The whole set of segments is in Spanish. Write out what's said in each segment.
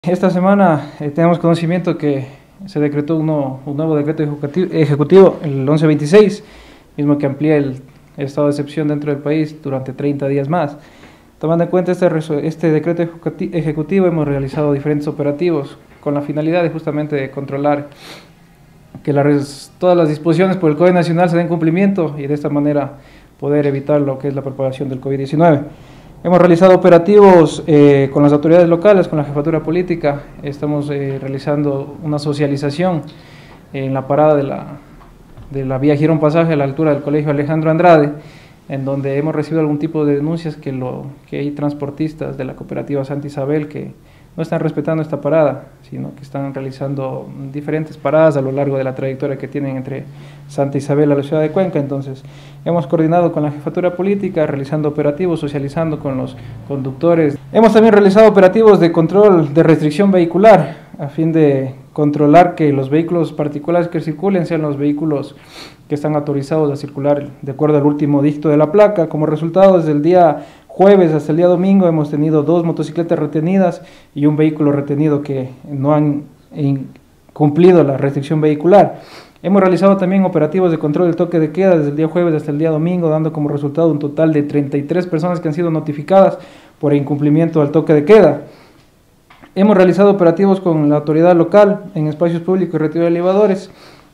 Esta semana tenemos conocimiento que se decretó un nuevo decreto ejecutivo, el 1126, mismo que amplía el estado de excepción dentro del país durante 30 días más. Tomando en cuenta este decreto ejecutivo, hemos realizado diferentes operativos con la finalidad de justamente controlar que todas las disposiciones por el Código Nacional se den cumplimiento y de esta manera poder evitar lo que es la propagación del COVID-19. Hemos realizado operativos con las autoridades locales, con la jefatura política. Estamos realizando una socialización en la parada de la vía Girón Pasaje a la altura del Colegio Alejandro Andrade, en donde hemos recibido algún tipo de denuncias que hay transportistas de la cooperativa Santa Isabel que no están respetando esta parada, sino que están realizando diferentes paradas a lo largo de la trayectoria que tienen entre Santa Isabel a la ciudad de Cuenca. Entonces, hemos coordinado con la jefatura política, realizando operativos, socializando con los conductores. Hemos también realizado operativos de control de restricción vehicular, a fin de controlar que los vehículos particulares que circulen sean los vehículos que están autorizados a circular de acuerdo al último dígito de la placa. Como resultado, desde el día jueves hasta el día domingo hemos tenido 2 motocicletas retenidas y un vehículo retenido que no han cumplido la restricción vehicular. Hemos realizado también operativos de control del toque de queda desde el día jueves hasta el día domingo, dando como resultado un total de 33 personas que han sido notificadas por incumplimiento al toque de queda. Hemos realizado operativos con la autoridad local en espacios públicos y retiro de elevadores,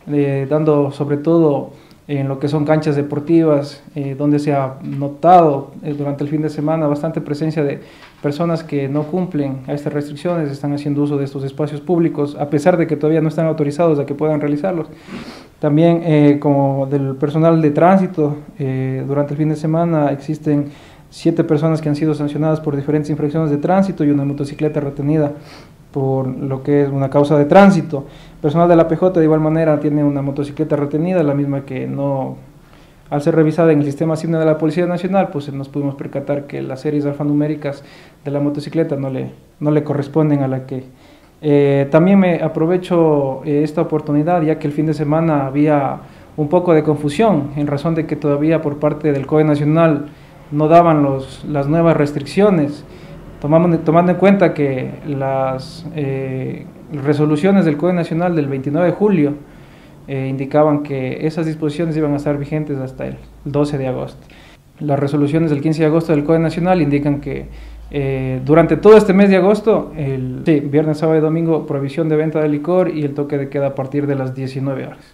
dando sobre todo en lo que son canchas deportivas, donde se ha notado durante el fin de semana bastante presencia de personas que no cumplen a estas restricciones, están haciendo uso de estos espacios públicos, a pesar de que todavía no están autorizados a que puedan realizarlos. También como del personal de tránsito, durante el fin de semana existen 7 personas que han sido sancionadas por diferentes infracciones de tránsito y una motocicleta retenida por lo que es una causa de tránsito. Personal de la PJ de igual manera tiene una motocicleta retenida, la misma que no, al ser revisada en el sistema SIGNA de la Policía Nacional, pues nos pudimos percatar que las series alfanuméricas de la motocicleta no le corresponden a la que... También me aprovecho esta oportunidad, ya que el fin de semana había un poco de confusión en razón de que todavía por parte del COE Nacional no daban las nuevas restricciones, tomando en cuenta que las resoluciones del COE Nacional del 29 de julio indicaban que esas disposiciones iban a estar vigentes hasta el 12 de agosto. Las resoluciones del 15 de agosto del COE Nacional indican que durante todo este mes de agosto, viernes, sábado y domingo, prohibición de venta de licor y el toque de queda a partir de las 19 horas.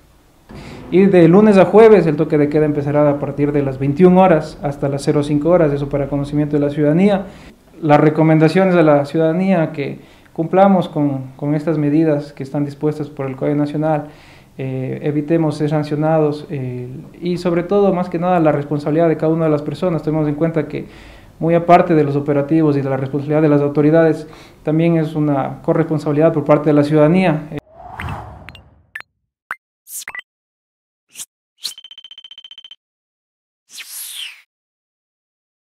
Y de lunes a jueves el toque de queda empezará a partir de las 21 horas hasta las 05 horas, eso para conocimiento de la ciudadanía. Las recomendaciones a la ciudadanía que cumplamos con estas medidas que están dispuestas por el Código Nacional, evitemos ser sancionados y sobre todo, más que nada, la responsabilidad de cada una de las personas. Tenemos en cuenta que muy aparte de los operativos y de la responsabilidad de las autoridades, también es una corresponsabilidad por parte de la ciudadanía.